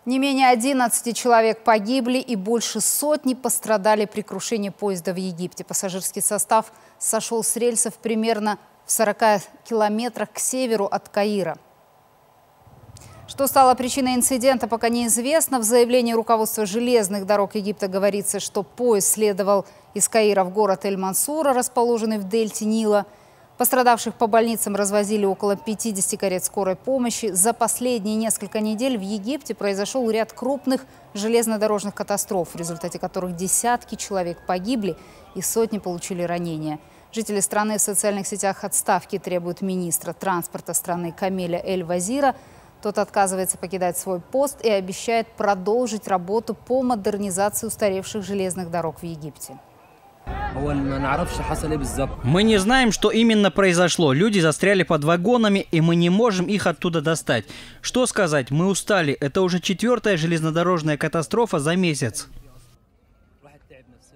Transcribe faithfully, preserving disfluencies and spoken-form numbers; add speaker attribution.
Speaker 1: Не менее одиннадцати человек погибли и больше сотни пострадали при крушении поезда в Египте. Пассажирский состав сошел с рельсов примерно в сорока километрах к северу от Каира. Что стало причиной инцидента, пока неизвестно. В заявлении руководства железных дорог Египта говорится, что поезд следовал из Каира в город Эль-Мансура, расположенный в дельте Нила. Пострадавших по больницам развозили около пятидесяти карет скорой помощи. За последние несколько недель в Египте произошел ряд крупных железнодорожных катастроф, в результате которых десятки человек погибли и сотни получили ранения. Жители страны в социальных сетях отставки требуют министра транспорта страны Камиля Эль-Вазира. Тот отказывается покидать свой пост и обещает продолжить работу по модернизации устаревших железных дорог в Египте.
Speaker 2: Мы не знаем, что именно произошло. Люди застряли под вагонами, и мы не можем их оттуда достать. Что сказать? Мы устали. Это уже четвертая железнодорожная катастрофа за месяц.